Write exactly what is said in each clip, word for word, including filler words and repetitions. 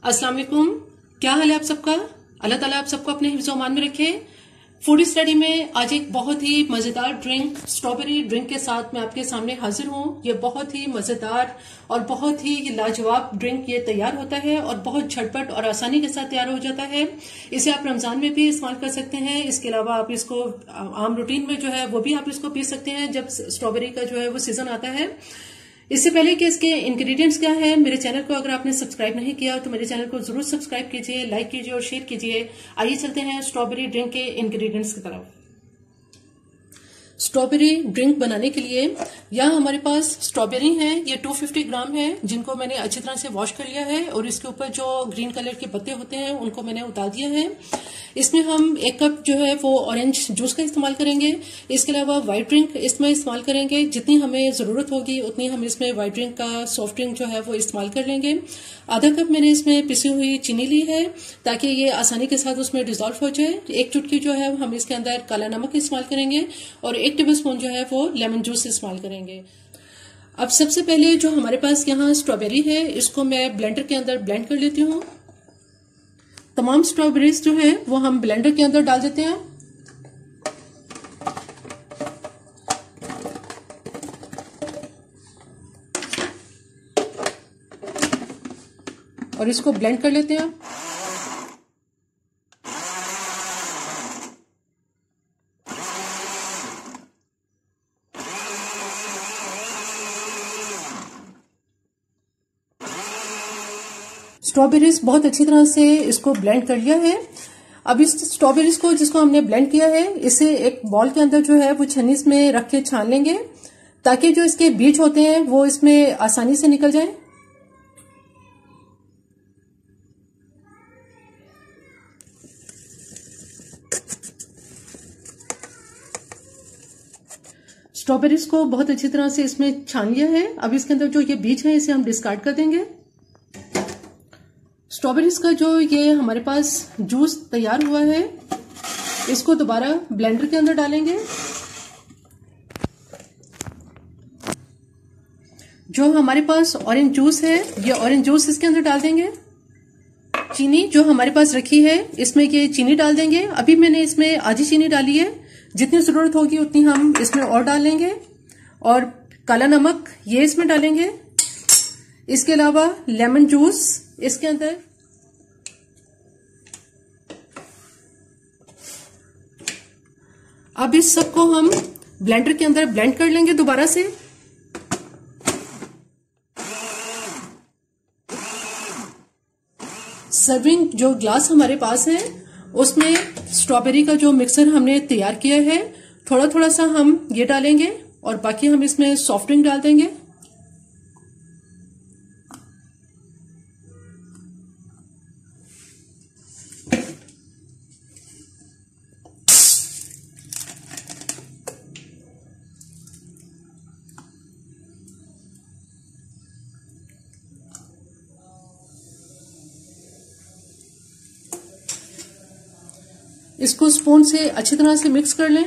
अस्सलाम वालेकुम। क्या हाल है आप सबका? अल्लाह ताला आप सबको अपने हिफ्ज़ अमान में रखे। फूड स्टडी में आज एक बहुत ही मजेदार ड्रिंक स्ट्रॉबेरी ड्रिंक के साथ मैं आपके सामने हाजिर हूँ। ये बहुत ही मजेदार और बहुत ही लाजवाब ड्रिंक ये तैयार होता है और बहुत झटपट और आसानी के साथ तैयार हो जाता है। इसे आप रमजान में भी इस्तेमाल कर सकते हैं। इसके अलावा आप इसको आम रूटीन में जो है वो भी आप इसको पी सकते हैं जब स्ट्रॉबेरी का जो है वो सीजन आता है। इससे पहले कि इसके इंग्रेडिएंट्स क्या है, मेरे चैनल को अगर आपने सब्सक्राइब नहीं किया तो मेरे चैनल को जरूर सब्सक्राइब कीजिए, लाइक कीजिए और शेयर कीजिए। आइए चलते हैं स्ट्रॉबेरी ड्रिंक के इंग्रेडिएंट्स की तरफ। स्ट्रॉबेरी ड्रिंक बनाने के लिए यहाँ हमारे पास स्ट्रॉबेरी है, ये दो सौ पचास ग्राम है, जिनको मैंने अच्छी तरह से वॉश कर लिया है और इसके ऊपर जो ग्रीन कलर के पत्ते होते हैं उनको मैंने उतार दिया है। इसमें हम एक कप जो है वो ऑरेंज जूस का इस्तेमाल करेंगे। इसके अलावा व्हाइट ड्रिंक इसमें इस्तेमाल करेंगे। जितनी हमें जरूरत होगी उतनी हम इसमें व्हाइट ड्रिंक का सॉफ्ट ड्रिंक जो है वो इस्तेमाल कर लेंगे। आधा कप मैंने इसमें पिसी हुई चीनी ली है ताकि ये आसानी के साथ उसमें डिजोल्व हो जाए। एक चुटकी जो है हम इसके अंदर काला नमक इस्तेमाल करेंगे और एक टेबल स्पून जो है वो लेमन जूस इस्तेमाल करेंगे। अब सबसे पहले जो हमारे पास यहाँ स्ट्रॉबेरी है इसको मैं ब्लेंडर के अंदर ब्लेंड कर लेती हूँ। तमाम स्ट्रॉबेरीज जो है वो हम ब्लेंडर के अंदर डाल देते हैं। और इसको ब्लेंड कर लेते हैं। स्ट्रॉबेरीज बहुत अच्छी तरह से इसको ब्लेंड कर लिया है। अब इस स्ट्रॉबेरीज को जिसको हमने ब्लेंड किया है इसे एक बॉल के अंदर जो है वो छन्नी में रख के छान लेंगे ताकि जो इसके बीज होते हैं वो इसमें आसानी से निकल जाए। स्ट्रॉबेरीज को बहुत अच्छी तरह से इसमें छान लिया है। अब इसके अंदर जो ये बीज है इसे हम डिस्कार्ड कर देंगे। स्ट्रॉबेरीज का जो ये हमारे पास जूस तैयार हुआ है इसको दोबारा ब्लेंडर के अंदर डालेंगे। जो हमारे पास ऑरेंज जूस है ये ऑरेंज जूस इसके अंदर डाल देंगे। चीनी जो हमारे पास रखी है इसमें ये चीनी डाल देंगे। अभी मैंने इसमें आधी चीनी डाली है, जितनी जरूरत होगी उतनी हम इसमें और डाल लेंगे। और काला नमक ये इसमें डालेंगे। इसके अलावा लेमन जूस इसके अंदर, अब इस सबको हम ब्लेंडर के अंदर ब्लेंड कर लेंगे दोबारा से। सर्विंग जो ग्लास हमारे पास है उसमें स्ट्रॉबेरी का जो मिक्सर हमने तैयार किया है थोड़ा थोड़ा सा हम ये डालेंगे और बाकी हम इसमें सॉफ्ट ड्रिंक डाल देंगे। इसको स्पून से अच्छी तरह से मिक्स कर लें।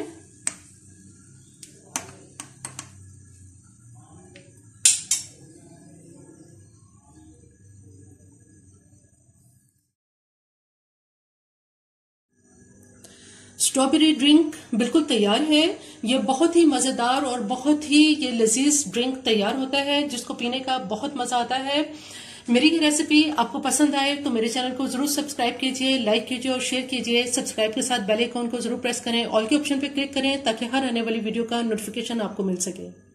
स्ट्रॉबेरी ड्रिंक बिल्कुल तैयार है। ये बहुत ही मजेदार और बहुत ही ये लजीज ड्रिंक तैयार होता है जिसको पीने का बहुत मजा आता है। मेरी ये रेसिपी आपको पसंद आए तो मेरे चैनल को जरूर सब्सक्राइब कीजिए, लाइक कीजिए और शेयर कीजिए। सब्सक्राइब के साथ बेल आइकॉन को जरूर प्रेस करें, ऑल के ऑप्शन पे क्लिक करें ताकि हर आने वाली वीडियो का नोटिफिकेशन आपको मिल सके।